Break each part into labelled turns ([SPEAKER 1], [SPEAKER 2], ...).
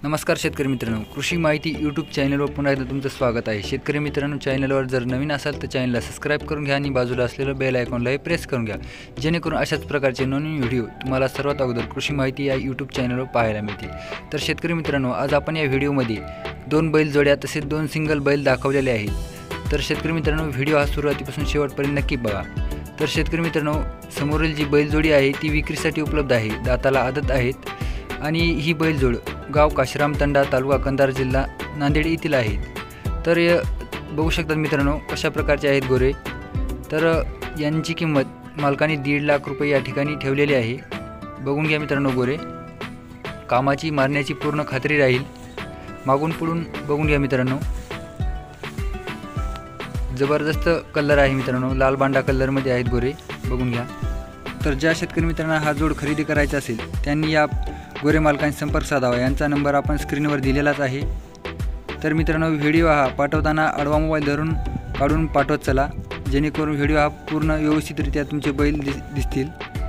[SPEAKER 1] नमस्कार शेतकरी मित्रांनो, कृषी माहिती यूट्यूब चॅनलवर पुन्हा एकदा तुमचं स्वागत आहे। शेतकरी मित्रांनो, चॅनलवर जर नवीन असाल तर चॅनलला सबस्क्राइब करून घ्या आणि बाजूला असलेलं बेल आयकॉनलाही प्रेस करून घ्या, जेणेकरून अशाच प्रकारचे नवीन व्हिडिओ तुम्हाला सर्वात अगोदर कृषी माहिती या यूट्यूब चॅनलवर पाहायला मिळतील। तर शेतकरी मित्रांनो, आज आपण या व्हिडिओमध्ये दोन बैल जोड्या तसेच दोन सिंगल बैल दाखवलेले आहेत। तर शेतकरी मित्रांनो, व्हिडिओ हा सुरुवातीपासून शेवटपर्यंत नक्की बघा। तर शेतकरी मित्रांनो, समोरील जी बैल जोडी आहे ती विक्रीसाठी उपलब्ध आहे, दाताला आदत आहेत आणि ही बैलजोड गाव काशीराम तंडा, तालुका कंधार, जिल्हा नांदेड येथील आहेत। तर बघू शकतात मित्रांनो कशा प्रकारचे आहेत गोरे। तर यांची किंमत मालकाने 1.5 लाख रुपये या ठिकाणी ठेवलेली आहे। बघून घ्या मित्रांनो, गोरे कामाची मारण्याची पूर्ण खात्री राहील। मागून पुढून बघून घ्या मित्रांनो, जबरदस्त कलर आहे मित्रांनो, लाल बांडा कलरमध्ये आहेत गोरे, बघून घ्या। तर ज्या शेतकरी मित्रांना हा जोड खरेदी करायचा असेल त्यांनी या गोरे मालकांशी संपर्क साधावा। यांचा नंबर आपण स्क्रीनवर दिलेलाच आहे। तर मित्रांनो, व्हिडिओ हा पाठवताना आडवा मोबाईल धरून काढून पाठवत चला, जेणेकरून व्हिडिओ हा पूर्ण व्यवस्थितरित्या तुमचे बैल दिसतील।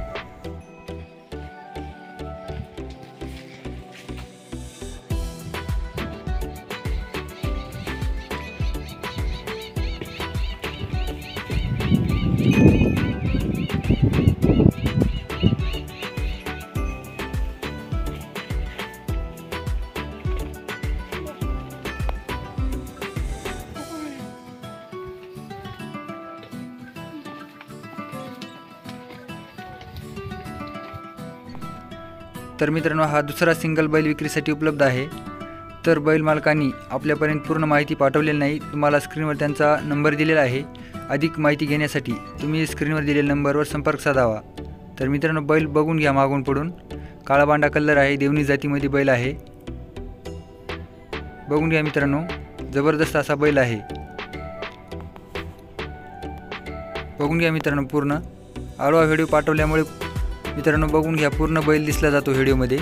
[SPEAKER 1] तर मित्रांनो, हा दुसरा सिंगल बैल विक्रीसाठी उपलब्ध आहे। तर बैल मालकांनी आपल्यापर्यंत पूर्ण माहिती पाठवलेली नाही, तुम्हाला स्क्रीनवर त्यांचा नंबर दिलेला आहे। अधिक माहिती घेण्यासाठी तुम्ही स्क्रीनवर दिलेल्या नंबरवर संपर्क साधावा। तर मित्रांनो, बैल बघून घ्या मागून पुढून, काळा बांडा कलर आहे, देवणी जातीमध्ये बैल आहे, बघून घ्या मित्रांनो, जबरदस्त असा बैल आहे। बघून घ्या मित्रांनो, पूर्ण आडवा व्हिडिओ पाठवल्यामुळे मित्रांनो बघून घ्या, पूर्ण बैल दिसला जातो व्हिडिओमध्ये।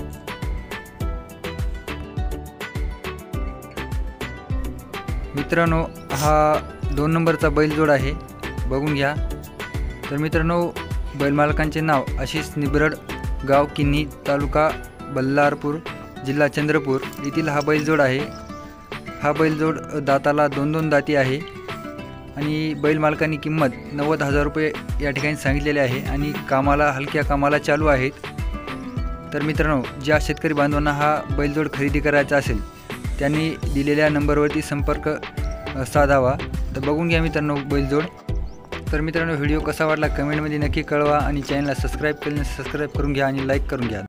[SPEAKER 1] मित्रांनो, हा 2 नंबरचा बैलजोड आहे, बघून घ्या। तर मित्रांनो, बैल मालकांचे नाव आशिष निबरड, गाव किन्ही, तालुका बल्लारपूर, जिल्हा चंद्रपूर येथील हा बैलजोड आहे। हा बैलजोड दाताला 2 दाती आहे आणि बैल मालकांनी किंमत 90,000 रुपये या ठिकाणी सांगितलेले आहे आणि कामाला हलक्या कामाला चालू आहेत। तर मित्रांनो, ज्या शेतकरी बांधवांना हा बैलजोड खरेदी करायचा असेल त्यांनी दिलेल्या नंबरवरती संपर्क साधावा। तर बघून घ्या मित्रांनो बैलजोड। तर मित्रांनो, व्हिडिओ कसा वाटला कमेंटमध्ये नक्की कळवा आणि चॅनलला सबस्क्राइब करून घ्या आणि लाईक करून घ्या।